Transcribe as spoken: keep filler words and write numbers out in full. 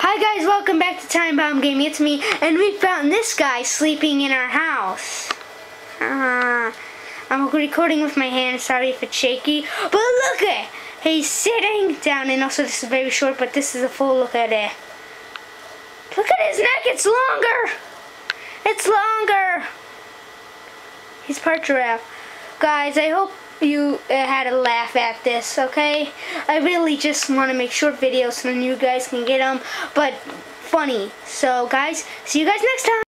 Hi guys, welcome back to Time Bomb Gaming. It's me, and we found this guy sleeping in our house. Uh, I'm recording with my hand, sorry if it's shaky. But look at, he's sitting down, and also this is very short, but this is a full look at it. Look at his neck, it's longer. It's longer. He's part giraffe. Guys, I hope you uh, had a laugh at this, okay? I really just want to make short videos so then you guys can get them, but funny. So guys, see you guys next time.